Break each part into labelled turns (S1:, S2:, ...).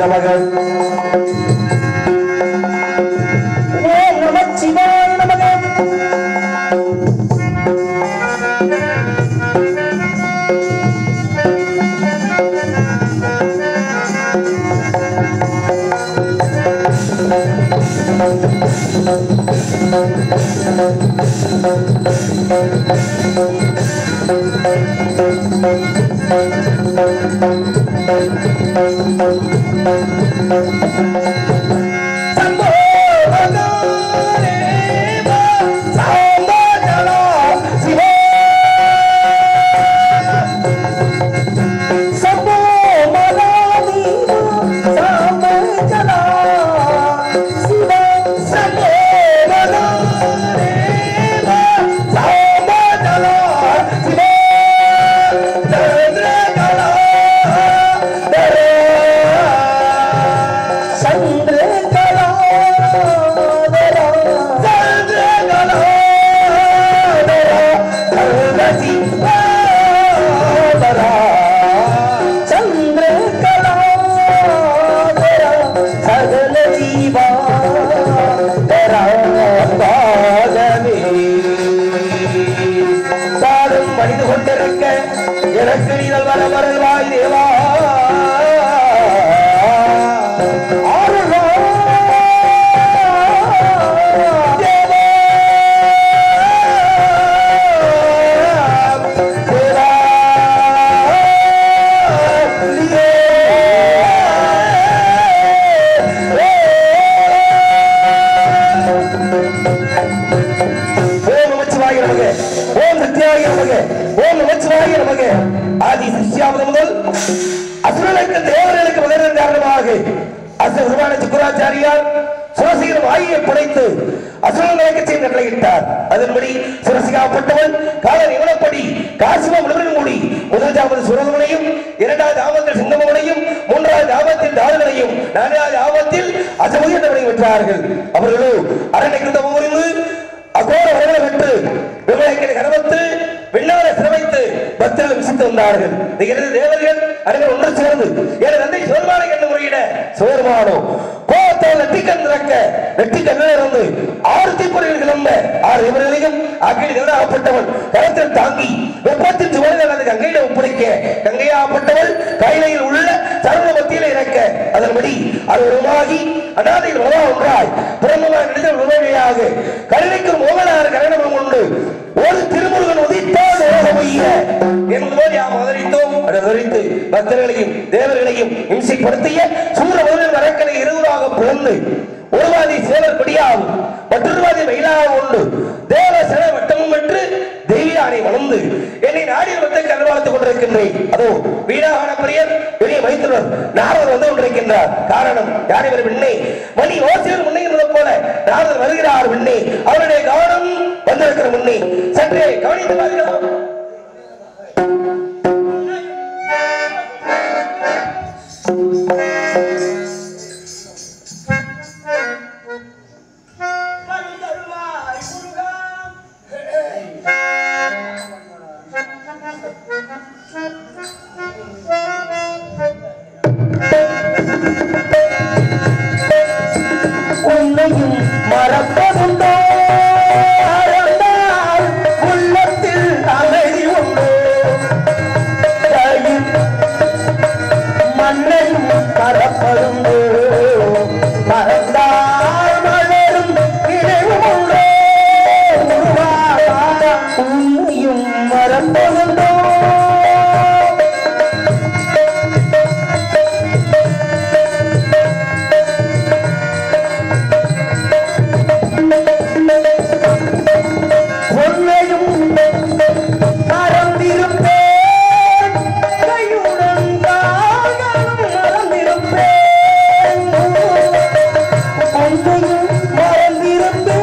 S1: நமக ஓம் நமச்சிவாய நமக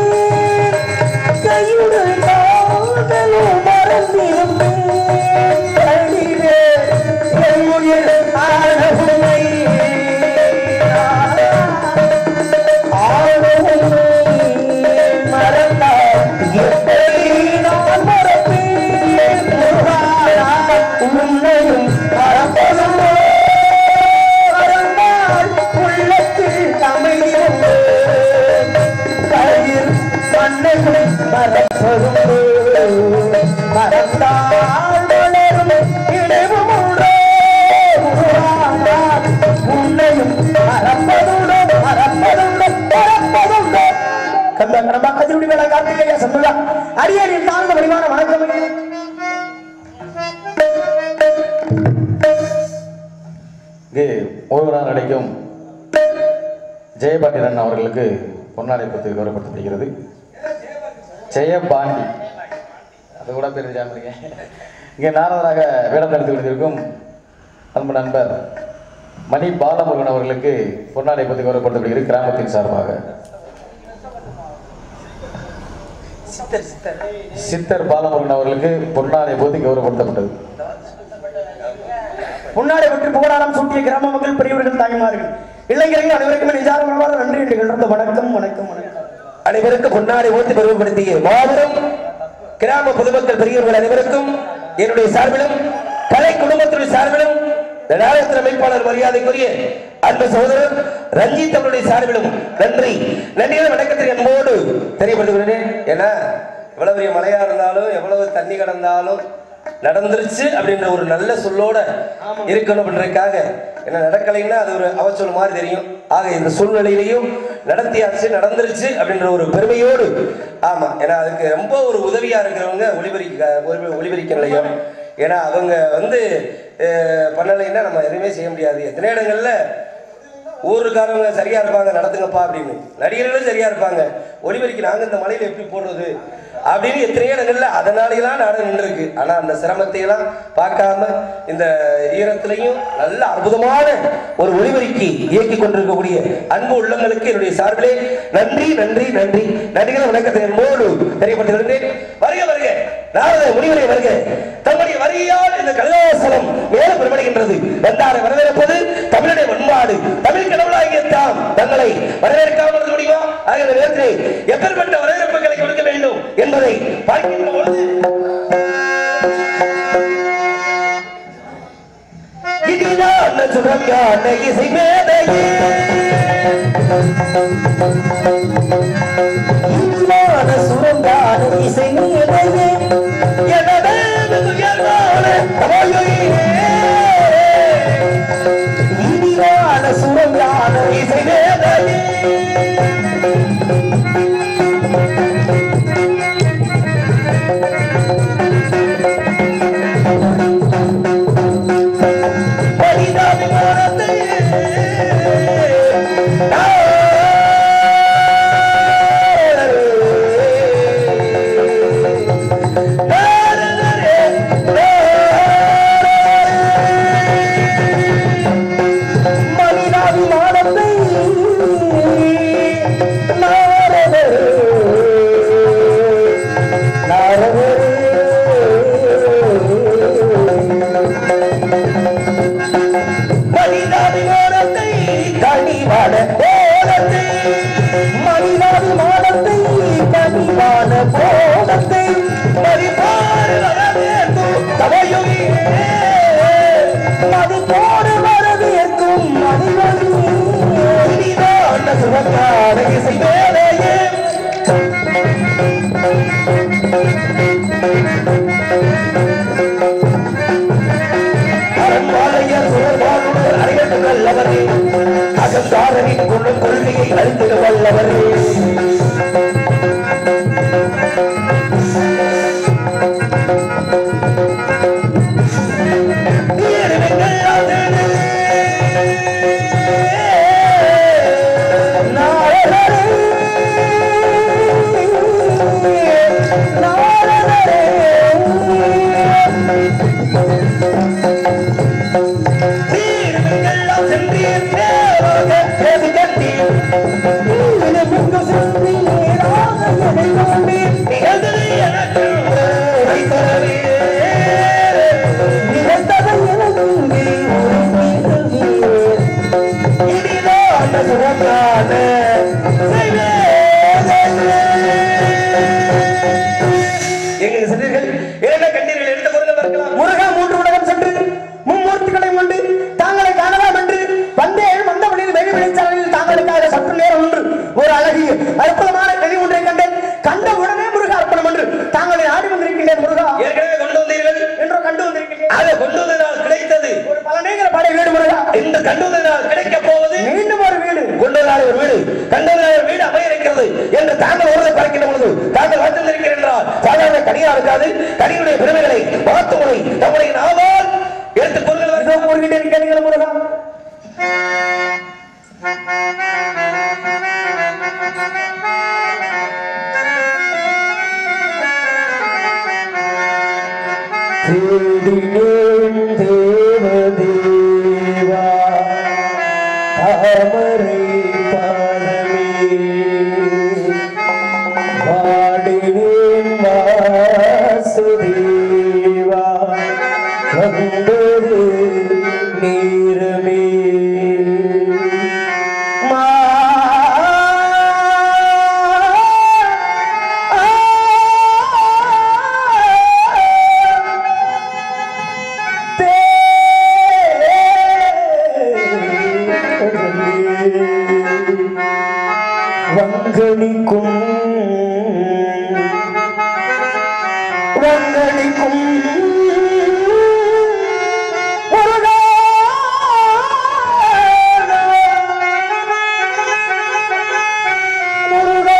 S2: கையுடன் காதலும் மறந்திருப்பேன்
S1: மனமார்ந்த வடிவான வணக்கம்.
S2: இங்கே ஒருவரால் நடிக்கும் ஜெயபாண்டியன் அவர்களுக்கு பொன்னாடை பற்றி கௌரவப்படுத்தப்படுகிறது. ஜெயபாண்டி அது கூட பேர் இருக்கேன். இங்கே நாரதராக வேடம் நடத்தி கொண்டிருக்கும் அன்பு நண்பர் மணி பாலமுருகன் அவர்களுக்கு பொன்னாடை பற்றி கௌரவப்படுத்தப்படுகிறது கிராமத்தின் சார்பாக. சித்தர் பாலமுருகன் அவர்களுக்கு பொன்னாடை போதி கௌரவப்படுத்தப்பட்டது.
S1: பொன்னாடை பற்றி புகழாரம் சூட்டிய கிராம மக்கள், பெரியவர்கள், தாய்மார்கள், இளைஞர்கள் அனைவருக்குமே நிஜாரமான நன்றி என்று வணக்கம் வணக்கம் வணக்கம்.
S3: அனைவருக்கும் பொன்னாடை ஓட்டி பெருமைப்படுத்திய மாபெரும் கிராம பொதுமக்கள் பெரியவர்கள் அனைவருக்கும் என்னுடைய சார்பிலும் கலை குடும்பத்தினுடைய சார்பிலும் நாடகத்தின் அமைப்பாளர் மரியாதைக்குரிய அன்பு சகோதரர் ரஞ்சித் அவருடைய சார்பிலும் நன்றி நன்றியான வணக்கத்தை அன்போடு தெரியப்படுகிறேன். ஏன்னா எவ்வளவு பெரிய மழையா இருந்தாலும் எவ்வளவு தண்ணி கடந்தாலும் நடந்துருச்சு அப்படின்ற ஒரு நல்ல சொல்லோட இருக்கணும் அப்படின்றதுக்காக என்ன நடக்கலைன்னா அது ஒரு அவச்சொல் மாதிரி தெரியும். ஆக இந்த சூழ்நிலையிலையும் நடத்தியாச்சு நடந்துருச்சு அப்படின்ற ஒரு பெருமையோடு ஆமா, ஏன்னா அதுக்கு ரொம்ப ஒரு உதவியா இருக்கிறவங்க ஒளிபரிக்க நிலையம். ஏன்னா அவங்க பண்ணலைன்னா நம்ம எதுவுமே செய்ய முடியாது. எத்தனை இடங்கள்ல ஊருக்காரவங்க சரியா இருப்பாங்க, நடத்துங்கப்பா அப்படின்னு, நடிகர்களும் சரியா இருப்பாங்க, ஒளிபரிக்க நாங்க இந்த மலையில எப்படி போடுறது அப்படின்னு எத்தனை இடங்கள்ல அதனாலாம் நாடகம் நின்று இருக்கு. ஆனா அந்த சிரமத்தை எல்லாம் பார்க்காம இந்த ஈரத்திலையும் நல்ல அற்புதமான ஒரு ஒளிபரிக்கு இயக்கி கொண்டிருக்கக்கூடிய அன்பு உள்ளங்களுக்கு என்னுடைய சார்பிலே நன்றி நன்றி நன்றி நன்றிகளை வணக்கத்தை என்போடு தெரியப்பட்டிருக்கிறேன். வருக வருக நாரத முனிவரை வருக. தம்முடைய வரியால் இந்த கலாசலம் மேல பெருமடைகின்றது. வந்தாரை வரவேற்பது தமிழுடைய பண்பாடு. தமிழ் கடவுளாகிய தாம் தங்களை வரவேற்காமல் இருக்க முடியுமா? ஆகிய நேரத்திலே எப்பேற்பட்ட வரவேற்புகளை கொடுக்க வேண்டும் என்பதை பார்க்கின்ற பொழுது இதுதான் சுரங்கான இசை மேதையே, இதுவான சுரங்கான இசை மேதையே, எனது உயர்வான தமையே, இதுவான சுரங்கான இசை மேதையே. கொள்கையை அறிந்திட வல்லவரே, இருக்காது. கனியுடைய பெருமைகளை வார்த்தைகளை நம்முடைய நாவால் எடுத்துக் கொள்ளுங்கள். முருகா
S1: தேடினேன் தேவதேவா தாமரை பாதமே பாடினேன் வாசுதேவா வந்தது நீரமே வங்கணிக்கும் வங்கணிக்கும் முருகா முருகா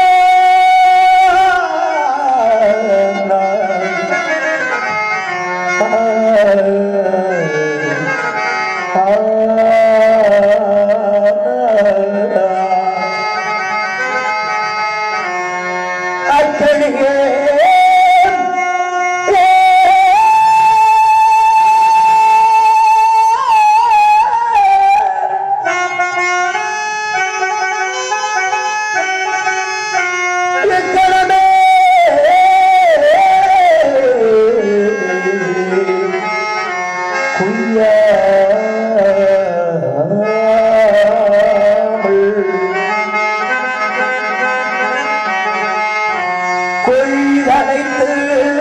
S1: கொய்தலைத்து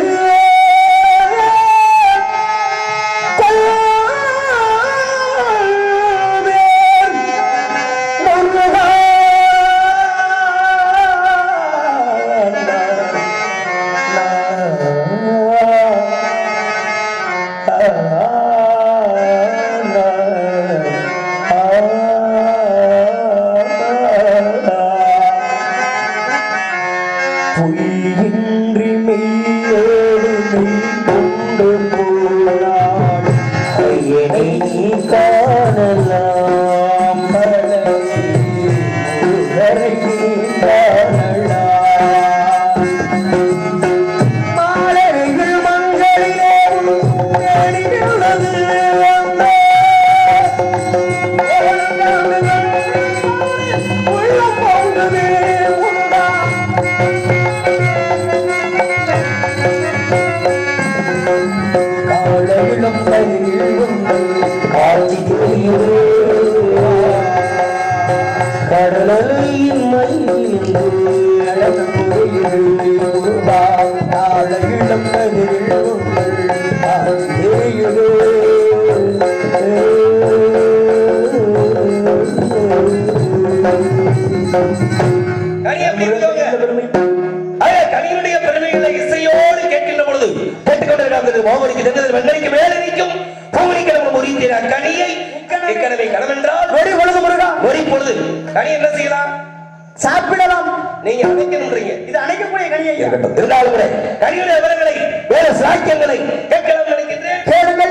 S1: பொய்யின்றி மெய்யோடு மெய் கொண்டு போனாள் ஐயனை காணலாம் முருகரை காணலாம் மாலைகள் மங்களிலே தேடியுள்ளது உள்ள போகுது உண்டா காலையிலும் கையிலும் காட்சி கடலின் மயிலிருந்து காலையிலும் கையிலும்
S3: கனியுடைய பெருமைகளை இசையோடு கேட்கின்ற பொழுது கேட்டுக்கொண்டிருக்கிறது. மோகனிக்கு தெரிந்தது வெள்ளரிக்கு மேலே நிற்கும் பூமணிக்கு நம்ம முறிந்திர கனியை ஏற்கனவே கனவென்றால் ஒரு பொழுது முருகா ஒரு பொழுது கனி என்ன செய்யலாம்? சாப்பிடலாம். நீங்க அணைக்கணும்ன்றீங்க. இது அணைக்கக்கூடிய கனியை இருக்கட்டும். இருந்தாலும் கூட கனியுடைய விவரங்களை வேறு சாக்கியங்களை கேட்கலாம் நினைக்கின்றேன். கேளுங்கள்.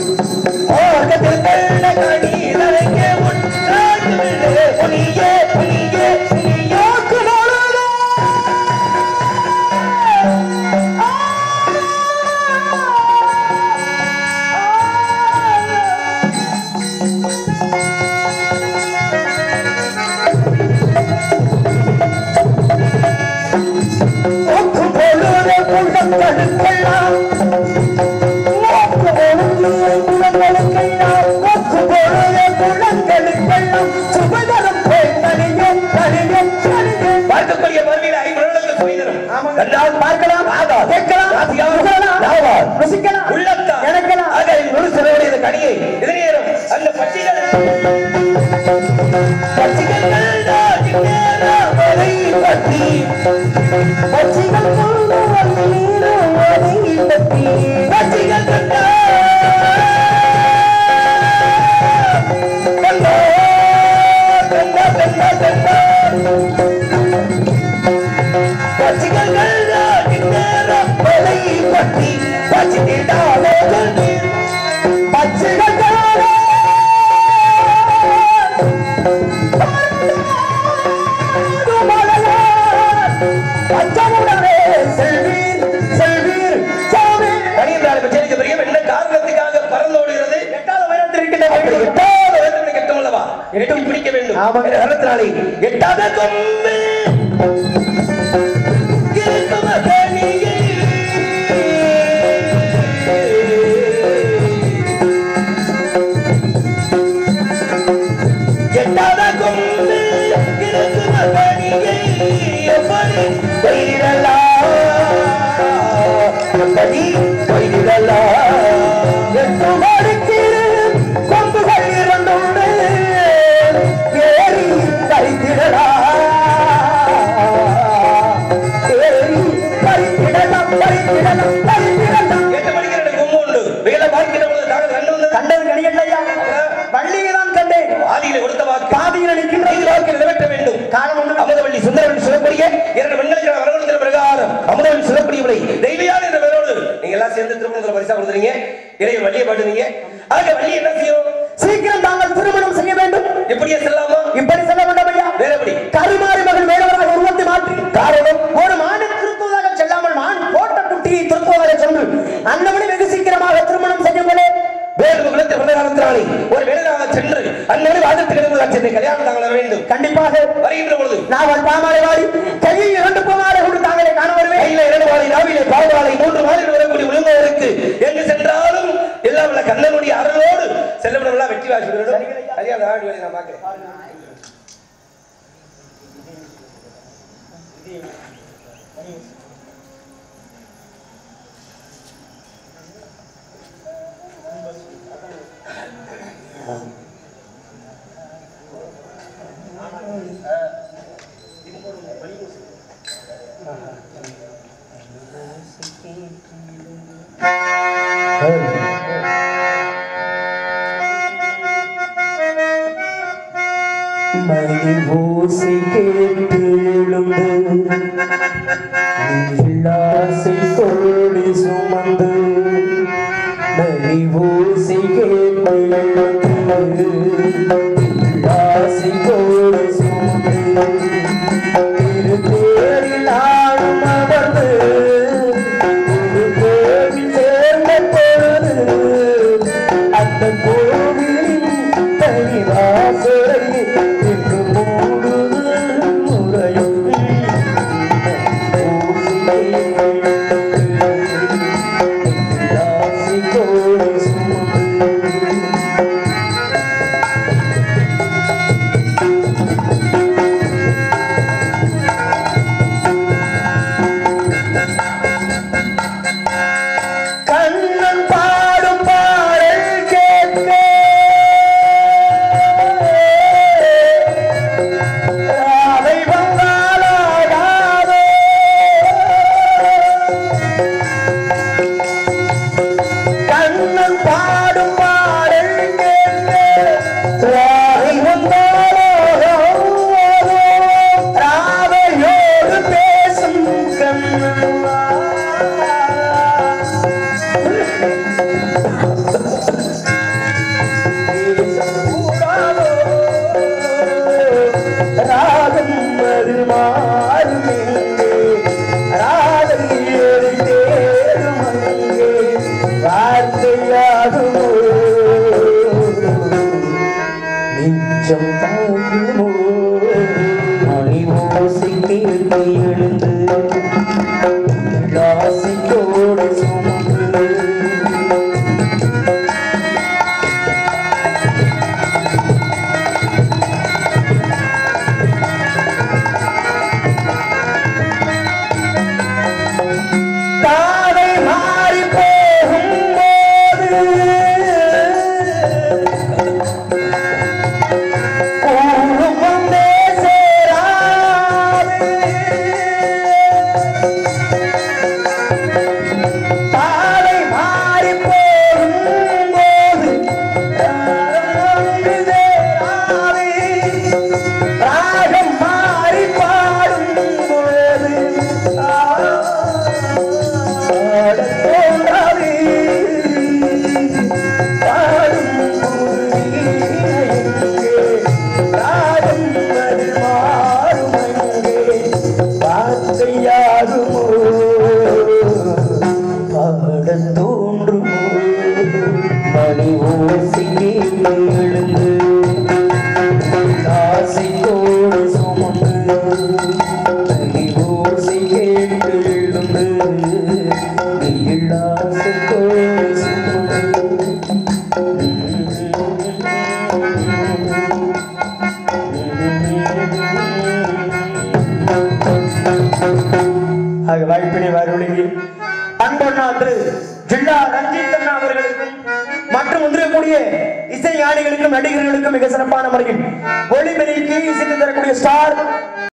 S3: கனியே
S1: வாய்ப்பினை வருவீங்க அன்பண்ணா திரு ஜில்லா ரஞ்சித் அண்ணா அவர்களுக்கும் மற்றும் ஒன்றியக்கூடிய இசை ஞானிகளுக்கும் நடிகர்களுக்கும் மிக சிறப்பான முறையில் ஒளிபெருக்கி இசைத்து தரக்கூடிய ஸ்டார்